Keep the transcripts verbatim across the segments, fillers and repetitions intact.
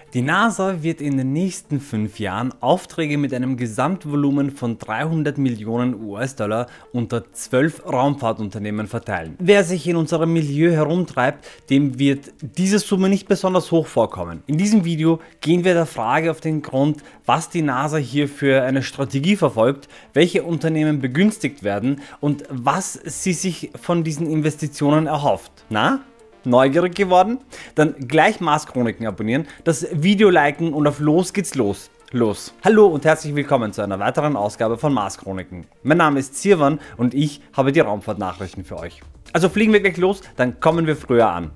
Die NASA wird in den nächsten fünf Jahren Aufträge mit einem Gesamtvolumen von dreihundert Millionen US-Dollar unter zwölf Raumfahrtunternehmen verteilen. Wer sich in unserem Milieu herumtreibt, dem wird diese Summe nicht besonders hoch vorkommen. In diesem Video gehen wir der Frage auf den Grund, was die NASA hier für eine Strategie verfolgt, welche Unternehmen begünstigt werden und was sie sich von diesen Investitionen erhofft. Na? Neugierig geworden? Dann gleich Mars Chroniken abonnieren, das Video liken und auf los geht's los. Los. Hallo und herzlich willkommen zu einer weiteren Ausgabe von Mars Chroniken. Mein Name ist Sirwan und ich habe die Raumfahrtnachrichten für euch. Also fliegen wir gleich los, dann kommen wir früher an.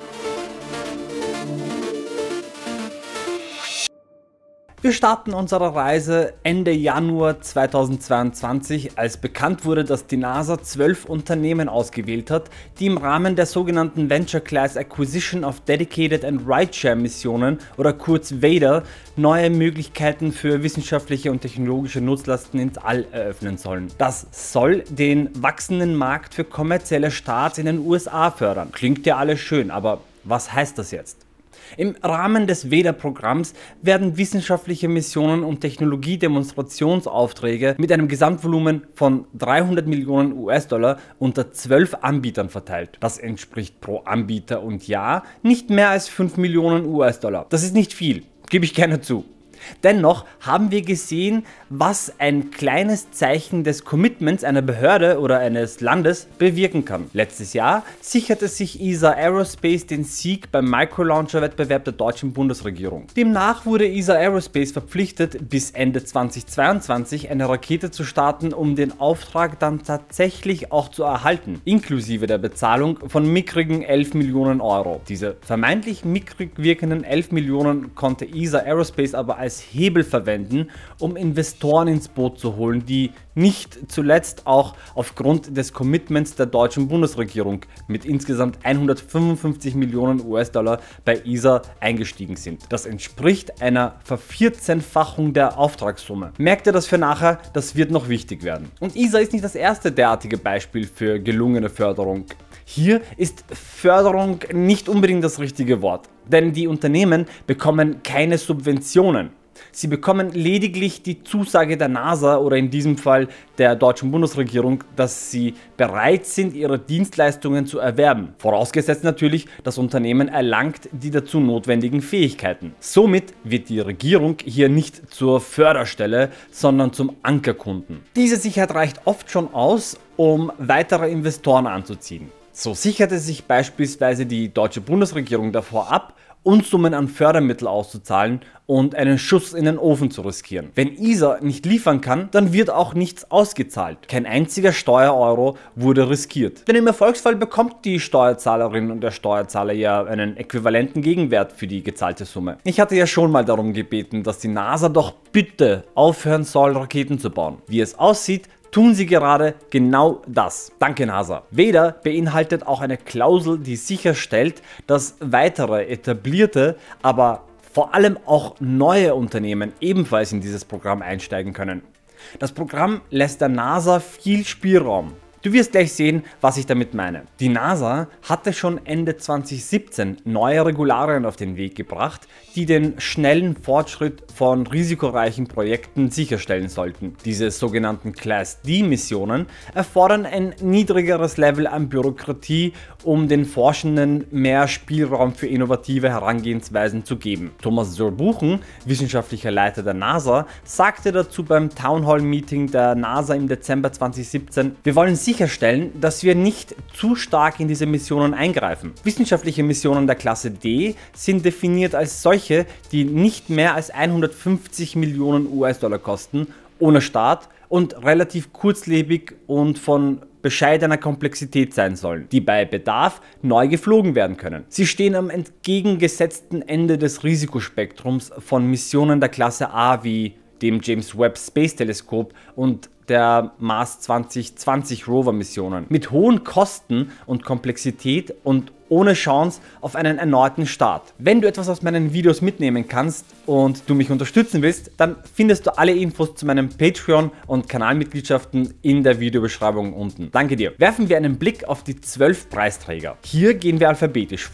Wir starten unsere Reise Ende Januar zweitausendzweiundzwanzig, als bekannt wurde, dass die NASA zwölf Unternehmen ausgewählt hat, die im Rahmen der sogenannten Venture Class Acquisition of Dedicated and Rideshare Missionen oder kurz VADR neue Möglichkeiten für wissenschaftliche und technologische Nutzlasten ins All eröffnen sollen. Das soll den wachsenden Markt für kommerzielle Starts in den U S A fördern. Klingt ja alles schön, aber was heißt das jetzt? Im Rahmen des VADR-Programms werden wissenschaftliche Missionen und Technologiedemonstrationsaufträge mit einem Gesamtvolumen von dreihundert Millionen US-Dollar unter zwölf Anbietern verteilt. Das entspricht pro Anbieter und Jahr nicht mehr als fünf Millionen US-Dollar. Das ist nicht viel, gebe ich gerne zu. Dennoch haben wir gesehen, was ein kleines Zeichen des Commitments einer Behörde oder eines Landes bewirken kann. Letztes Jahr sicherte sich E S A Aerospace den Sieg beim Microlauncher-Wettbewerb der deutschen Bundesregierung. Demnach wurde E S A Aerospace verpflichtet, bis Ende zweitausendzweiundzwanzig eine Rakete zu starten, um den Auftrag dann tatsächlich auch zu erhalten, inklusive der Bezahlung von mickrigen elf Millionen Euro. Diese vermeintlich mickrig wirkenden elf Millionen konnte E S A Aerospace aber als Hebel verwenden, um Investoren ins Boot zu holen, die nicht zuletzt auch aufgrund des Commitments der deutschen Bundesregierung mit insgesamt hundertfünfundfünfzig Millionen US-Dollar bei E S A eingestiegen sind. Das entspricht einer Vervierzehnfachung der Auftragssumme. Merkt ihr das für nachher? Das wird noch wichtig werden. Und E S A ist nicht das erste derartige Beispiel für gelungene Förderung. Hier ist Förderung nicht unbedingt das richtige Wort, denn die Unternehmen bekommen keine Subventionen. Sie bekommen lediglich die Zusage der NASA oder in diesem Fall der deutschen Bundesregierung, dass sie bereit sind, ihre Dienstleistungen zu erwerben. Vorausgesetzt natürlich, das Unternehmen erlangt die dazu notwendigen Fähigkeiten. Somit wird die Regierung hier nicht zur Förderstelle, sondern zum Ankerkunden. Diese Sicherheit reicht oft schon aus, um weitere Investoren anzuziehen. So sicherte sich beispielsweise die deutsche Bundesregierung davor ab, Unsummen an Fördermittel auszuzahlen und einen Schuss in den Ofen zu riskieren. Wenn E S A nicht liefern kann, dann wird auch nichts ausgezahlt. Kein einziger Steuereuro wurde riskiert. Denn im Erfolgsfall bekommt die Steuerzahlerin und der Steuerzahler ja einen äquivalenten Gegenwert für die gezahlte Summe. Ich hatte ja schon mal darum gebeten, dass die NASA doch bitte aufhören soll, Raketen zu bauen. Wie es aussieht, tun sie gerade genau das. Danke NASA. VADR beinhaltet auch eine Klausel, die sicherstellt, dass weitere etablierte, aber vor allem auch neue Unternehmen ebenfalls in dieses Programm einsteigen können. Das Programm lässt der NASA viel Spielraum. Du wirst gleich sehen, was ich damit meine. Die NASA hatte schon Ende zweitausendsiebzehn neue Regularien auf den Weg gebracht, die den schnellen Fortschritt von risikoreichen Projekten sicherstellen sollten. Diese sogenannten Class D Missionen erfordern ein niedrigeres Level an Bürokratie, um den Forschenden mehr Spielraum für innovative Herangehensweisen zu geben. Thomas Zurbuchen, wissenschaftlicher Leiter der NASA, sagte dazu beim Town Hall Meeting der NASA im Dezember zweitausendsiebzehn: Wir wollen sicherstellen, dass wir nicht zu stark in diese Missionen eingreifen. Wissenschaftliche Missionen der Klasse D sind definiert als solche, die nicht mehr als hundertfünfzig Millionen US-Dollar kosten, ohne Start und relativ kurzlebig und von bescheidener Komplexität sein sollen, die bei Bedarf neu geflogen werden können. Sie stehen am entgegengesetzten Ende des Risikospektrums von Missionen der Klasse A wie dem James Webb Space Teleskop und der Mars zwanzig zwanzig Rover Missionen mit hohen Kosten und Komplexität und ohne Chance auf einen erneuten Start. Wenn du etwas aus meinen Videos mitnehmen kannst und du mich unterstützen willst, dann findest du alle Infos zu meinem Patreon und Kanalmitgliedschaften in der Videobeschreibung unten. Danke dir. Werfen wir einen Blick auf die zwölf Preisträger. Hier gehen wir alphabetisch vor.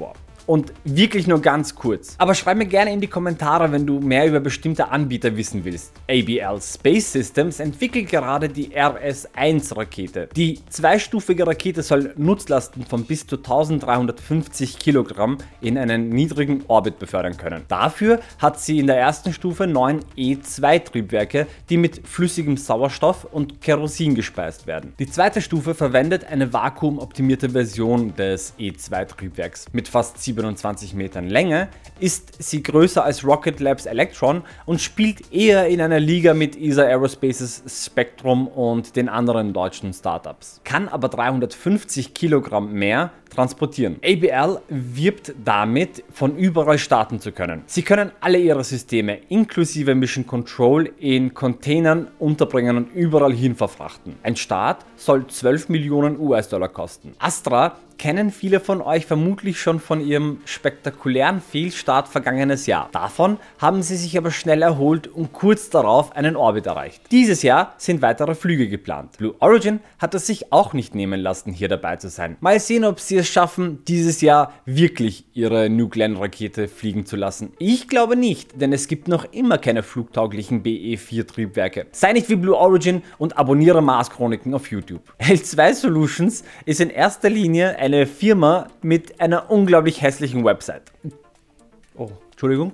und wirklich nur ganz kurz. Aber schreib mir gerne in die Kommentare, wenn du mehr über bestimmte Anbieter wissen willst. A B L Space Systems entwickelt gerade die R S eins Rakete. Die zweistufige Rakete soll Nutzlasten von bis zu eintausenddreihundertfünfzig Kilogramm in einen niedrigen Orbit befördern können. Dafür hat sie in der ersten Stufe neun E zwei Triebwerke, die mit flüssigem Sauerstoff und Kerosin gespeist werden. Die zweite Stufe verwendet eine vakuumoptimierte Version des E zwei Triebwerks. Mit fast siebenundzwanzig Metern Länge ist sie größer als Rocket Labs Electron und spielt eher in einer Liga mit E S A Aerospaces Spectrum und den anderen deutschen Startups. Kann aber dreihundertfünfzig Kilogramm mehr transportieren. A B L wirbt damit, von überall starten zu können. Sie können alle ihre Systeme inklusive Mission Control in Containern unterbringen und überall hin verfrachten. Ein Start soll zwölf Millionen US-Dollar kosten. Astra kennen viele von euch vermutlich schon von ihrem spektakulären Fehlstart vergangenes Jahr. Davon haben sie sich aber schnell erholt und kurz darauf einen Orbit erreicht. Dieses Jahr sind weitere Flüge geplant. Blue Origin hat es sich auch nicht nehmen lassen, hier dabei zu sein. Mal sehen, ob sie es schaffen, dieses Jahr wirklich ihre New Glenn Rakete fliegen zu lassen. Ich glaube nicht, denn es gibt noch immer keine flugtauglichen B E vier Triebwerke. Sei nicht wie Blue Origin und abonniere Mars Chroniken auf YouTube. L zwei Solutions ist in erster Linie ein eine Firma mit einer unglaublich hässlichen Website. Oh, Entschuldigung.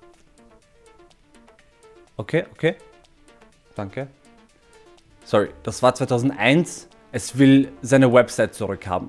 Okay, okay. Danke. Sorry, das war zweitausendeins. Es will seine Website zurückhaben.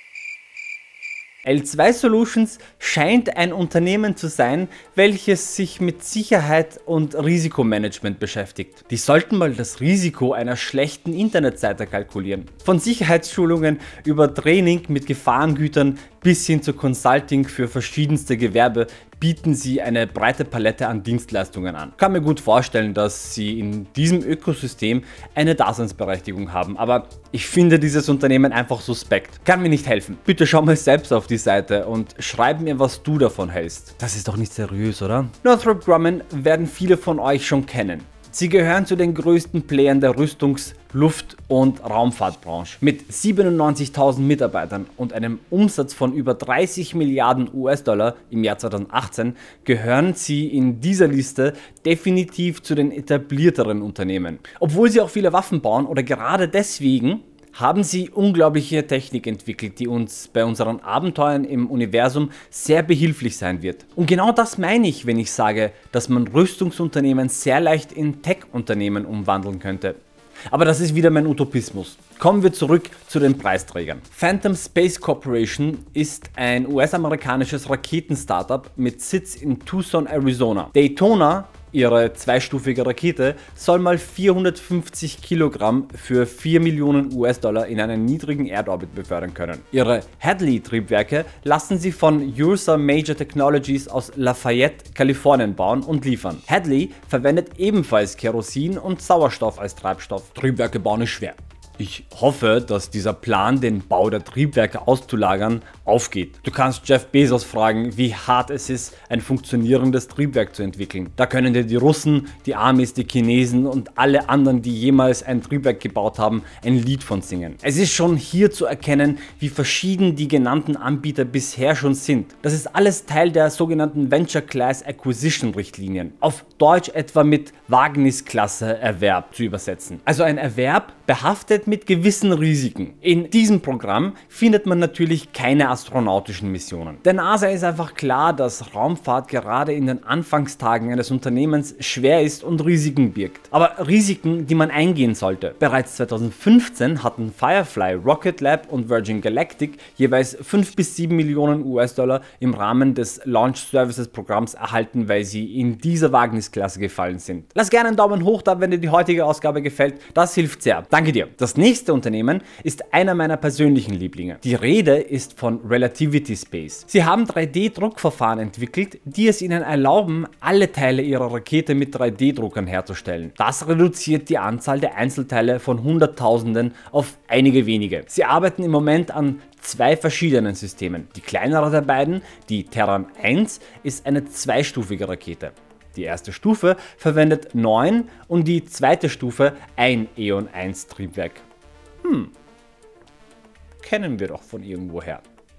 L zwei Solutions scheint ein Unternehmen zu sein, welches sich mit Sicherheit und Risikomanagement beschäftigt. Die sollten mal das Risiko einer schlechten Internetseite kalkulieren. Von Sicherheitsschulungen über Training mit Gefahrengütern bis hin zu Consulting für verschiedenste Gewerbe bieten sie eine breite Palette an Dienstleistungen an. Ich kann mir gut vorstellen, dass sie in diesem Ökosystem eine Daseinsberechtigung haben, aber ich finde dieses Unternehmen einfach suspekt. Kann mir nicht helfen. Bitte schau mal selbst auf die Seite und schreib mir, was du davon hältst. Das ist doch nicht seriös, oder? Northrop Grumman werden viele von euch schon kennen. Sie gehören zu den größten Playern der Rüstungs-, Luft- und Raumfahrtbranche. Mit siebenundneunzigtausend Mitarbeitern und einem Umsatz von über dreißig Milliarden US-Dollar im Jahr zweitausendachtzehn gehören sie in dieser Liste definitiv zu den etablierteren Unternehmen. Obwohl sie auch viele Waffen bauen oder gerade deswegen haben sie unglaubliche Technik entwickelt, die uns bei unseren Abenteuern im Universum sehr behilflich sein wird. Und genau das meine ich, wenn ich sage, dass man Rüstungsunternehmen sehr leicht in Tech-Unternehmen umwandeln könnte. Aber das ist wieder mein Utopismus. Kommen wir zurück zu den Preisträgern. Phantom Space Corporation ist ein U S-amerikanisches Raketen-Startup mit Sitz in Tucson, Arizona. Daytona, ihre zweistufige Rakete, soll mal vierhundertfünfzig Kilogramm für vier Millionen US-Dollar in einen niedrigen Erdorbit befördern können. Ihre Hadley-Triebwerke lassen sie von Ursa Major Technologies aus Lafayette, Kalifornien bauen und liefern. Hadley verwendet ebenfalls Kerosin und Sauerstoff als Treibstoff. Triebwerke bauen ist schwer. Ich hoffe, dass dieser Plan, den Bau der Triebwerke auszulagern, aufgeht. Du kannst Jeff Bezos fragen, wie hart es ist, ein funktionierendes Triebwerk zu entwickeln. Da können dir die Russen, die Amis, die Chinesen und alle anderen, die jemals ein Triebwerk gebaut haben, ein Lied von singen. Es ist schon hier zu erkennen, wie verschieden die genannten Anbieter bisher schon sind. Das ist alles Teil der sogenannten Venture Class Acquisition Richtlinien. Auf Deutsch etwa mit Wagnisklasse Erwerb zu übersetzen. Also ein Erwerb behaftet mit gewissen Risiken. In diesem Programm findet man natürlich keine astronautischen Missionen. Der NASA ist einfach klar, dass Raumfahrt gerade in den Anfangstagen eines Unternehmens schwer ist und Risiken birgt. Aber Risiken, die man eingehen sollte. Bereits zweitausendfünfzehn hatten Firefly, Rocket Lab und Virgin Galactic jeweils fünf bis sieben Millionen US-Dollar im Rahmen des Launch Services Programms erhalten, weil sie in dieser Wagnisklasse gefallen sind. Lass gerne einen Daumen hoch da, wenn dir die heutige Ausgabe gefällt. Das hilft sehr. Danke dir. Das nächste Unternehmen ist einer meiner persönlichen Lieblinge. Die Rede ist von Relativity Space. Sie haben drei D Druckverfahren entwickelt, die es ihnen erlauben, alle Teile ihrer Rakete mit drei D Druckern herzustellen. Das reduziert die Anzahl der Einzelteile von Hunderttausenden auf einige wenige. Sie arbeiten im Moment an zwei verschiedenen Systemen. Die kleinere der beiden, die Terran eins, ist eine zweistufige Rakete. Die erste Stufe verwendet neun und die zweite Stufe ein Eon eins Triebwerk. Hm, kennen wir doch von irgendwoher.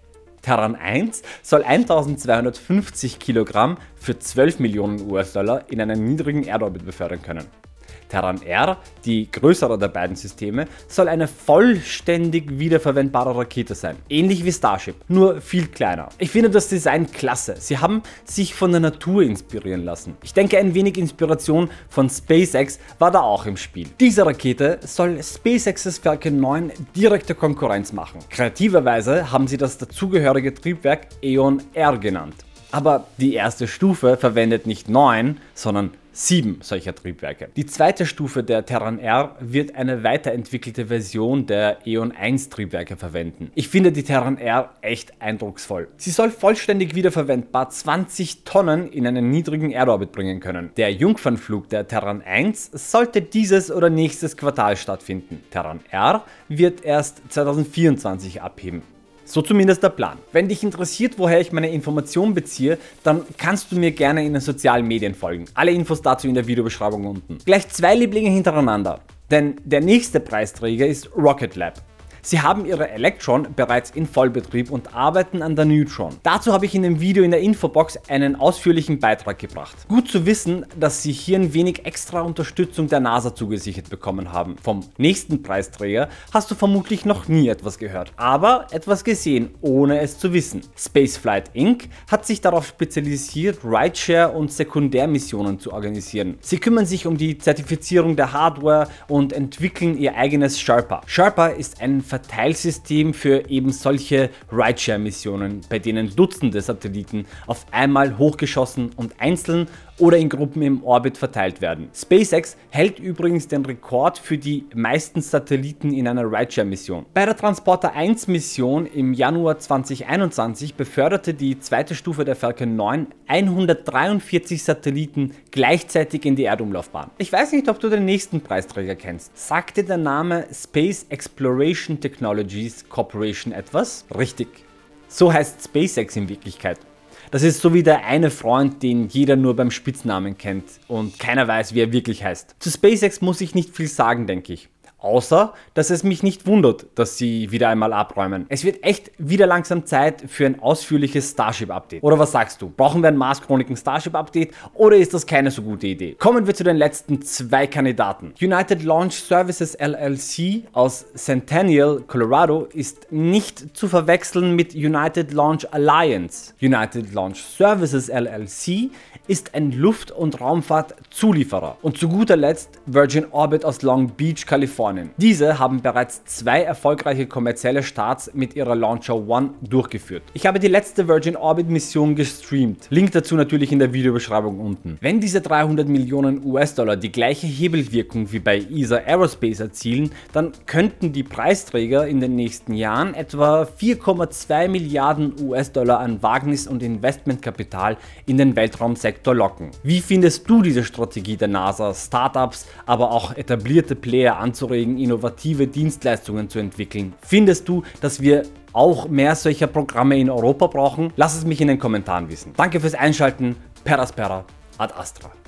Terran eins soll eintausendzweihundertfünfzig Kilogramm für zwölf Millionen US-Dollar in einen niedrigen Erdorbit befördern können. Terran R, die größere der beiden Systeme, soll eine vollständig wiederverwendbare Rakete sein. Ähnlich wie Starship, nur viel kleiner. Ich finde das Design klasse. Sie haben sich von der Natur inspirieren lassen. Ich denke, ein wenig Inspiration von SpaceX war da auch im Spiel. Diese Rakete soll SpaceX's Falcon neun direkte Konkurrenz machen. Kreativerweise haben sie das dazugehörige Triebwerk Aeon R genannt. Aber die erste Stufe verwendet nicht neun, sondern sieben solcher Triebwerke. Die zweite Stufe der Terran R wird eine weiterentwickelte Version der Aeon eins Triebwerke verwenden. Ich finde die Terran R echt eindrucksvoll. Sie soll vollständig wiederverwendbar zwanzig Tonnen in einen niedrigen Erdorbit bringen können. Der Jungfernflug der Terran eins sollte dieses oder nächstes Quartal stattfinden. Terran R wird erst zweitausendvierundzwanzig abheben. So zumindest der Plan. Wenn dich interessiert, woher ich meine Informationen beziehe, dann kannst du mir gerne in den sozialen Medien folgen. Alle Infos dazu in der Videobeschreibung unten. Gleich zwei Lieblinge hintereinander, denn der nächste Preisträger ist Rocket Lab. Sie haben ihre Electron bereits in Vollbetrieb und arbeiten an der Neutron. Dazu habe ich in dem Video in der Infobox einen ausführlichen Beitrag gebracht. Gut zu wissen, dass sie hier ein wenig extra Unterstützung der NASA zugesichert bekommen haben. Vom nächsten Preisträger hast du vermutlich noch nie etwas gehört, aber etwas gesehen, ohne es zu wissen. Spaceflight Incorporated hat sich darauf spezialisiert, Rideshare und Sekundärmissionen zu organisieren. Sie kümmern sich um die Zertifizierung der Hardware und entwickeln ihr eigenes Sherpa. Sherpa ist ein Verteilsystem für eben solche Rideshare-Missionen, bei denen Dutzende Satelliten auf einmal hochgeschossen und einzeln oder in Gruppen im Orbit verteilt werden. SpaceX hält übrigens den Rekord für die meisten Satelliten in einer Rideshare-Mission. Bei der Transporter eins Mission im Januar zweitausendeinundzwanzig beförderte die zweite Stufe der Falcon neun hundertdreiundvierzig Satelliten gleichzeitig in die Erdumlaufbahn. Ich weiß nicht, ob du den nächsten Preisträger kennst. Sagt dir der Name Space Exploration Technologies Corporation etwas? Richtig. So heißt SpaceX in Wirklichkeit. Das ist so wie der eine Freund, den jeder nur beim Spitznamen kennt und keiner weiß, wie er wirklich heißt. Zu SpaceX muss ich nicht viel sagen, denke ich. Außer, dass es mich nicht wundert, dass sie wieder einmal abräumen. Es wird echt wieder langsam Zeit für ein ausführliches Starship-Update. Oder was sagst du? Brauchen wir ein Mars Chroniken Starship-Update oder ist das keine so gute Idee? Kommen wir zu den letzten zwei Kandidaten. United Launch Services L L C aus Centennial, Colorado ist nicht zu verwechseln mit United Launch Alliance. United Launch Services L L C ist ein Luft- und Raumfahrt-Zulieferer. Und zu guter Letzt Virgin Orbit aus Long Beach, Kalifornien. Diese haben bereits zwei erfolgreiche kommerzielle Starts mit ihrer Launcher One durchgeführt. Ich habe die letzte Virgin Orbit Mission gestreamt. Link dazu natürlich in der Videobeschreibung unten. Wenn diese dreihundert Millionen US-Dollar die gleiche Hebelwirkung wie bei E S A Aerospace erzielen, dann könnten die Preisträger in den nächsten Jahren etwa vier Komma zwei Milliarden US-Dollar an Wagnis- und Investmentkapital in den Weltraumsektor locken. Wie findest du diese Strategie der NASA, Startups, aber auch etablierte Player anzuregen, innovative Dienstleistungen zu entwickeln? Findest du, dass wir auch mehr solcher Programme in Europa brauchen? Lass es mich in den Kommentaren wissen. Danke fürs Einschalten. Per Aspera ad Astra.